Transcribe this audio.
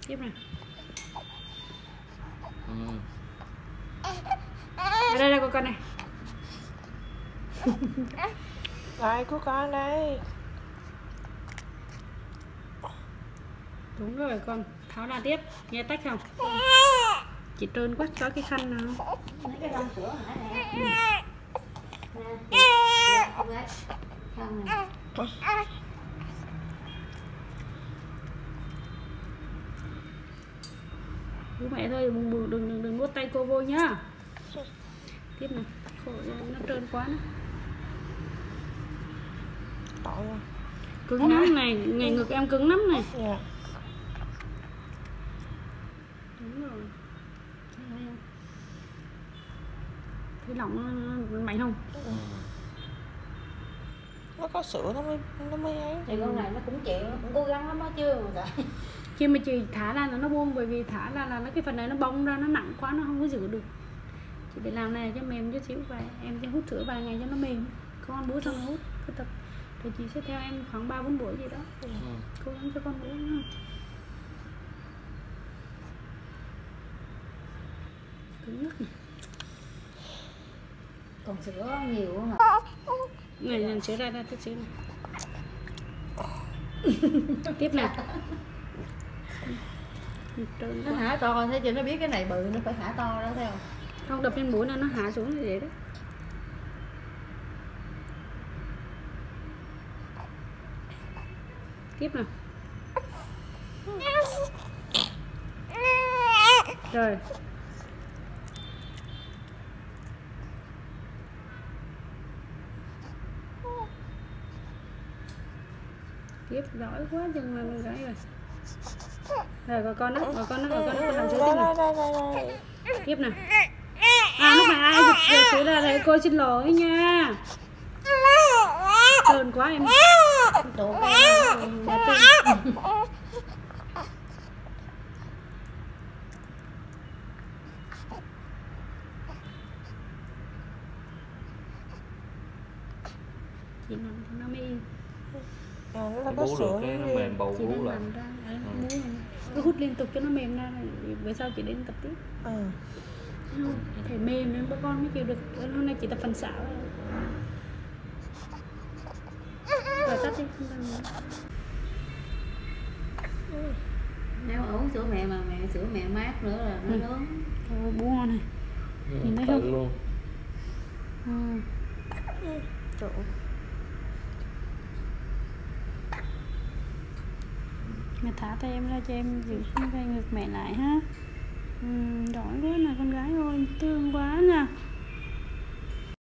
Tiếp này. Ở đây có con này. Đây có con đây. Đúng rồi con, tháo ra tiếp, nghe tách không? Chị trơn quá, có cái khăn nào? Mấy cái lông sữa hả nè. Không đấy. Không nè. Bố mẹ thôi, đừng nuốt tay cô vô nhá. Tiếp này, khổ nó trơn quá nữa. Cứng lắm này, ngày ngực em cứng lắm này. Dạ. Đúng rồi. Thấy lỏng nó mạnh không? Nó có sữa nó mới ấy. Thì con này nó cũng chịu, nó cũng cố gắng lắm đó chứ mà trời. Khi mà chị thả ra là nó buông, bởi vì thả ra là cái phần này nó bong ra, nó nặng quá nó không có giữ được. Chị phải làm này cho mềm chút xíu và em sẽ hút sữa vài ngày cho nó mềm. Con bú xong nó hút cứ tập. Rồi chị sẽ theo em khoảng 3-4 buổi gì đó. Cố gắng cho con bú nữa. Cứng nước này. Còn sữa nhiều quá mà. Này sữa ra chút xíu này. Tiếp này. Nó hả to thế chứ nó biết cái này bự nó phải hả to đó thấy không? Không đập lên mũi là nó hạ xuống như vậy đó. Tiếp nào. Rồi. Tiếp giỏi quá chừng mà mình gãy rồi. Rồi gọi con đó, gọi con làm sữa tiếp này. Tiếp nào. À lúc này ai giật sữa ra đây, cô xin lỗi nha. Trơn quá em. Tụ Chị nằm thì nó mới yên. Nó có sữa cái nó mềm bầu vú lại. Cứ hút liên tục cho nó mềm ra, bữa sau chị đến tập tiếp. Phải mềm nên các con mới chịu được. Hôm nay chỉ tập phần xảo thôi. Rồi tắt đi, không cần nữa. nếu mà uống sữa mẹ mà sữa mẹ mát nữa là nó lớn. Thôi bú ngon này. Nhìn thấy không? Luôn. Trời. Mẹ thả tay em ra cho em giữ cái ngực mẹ lại ha. Giỏi quá là con gái ơi, thương quá.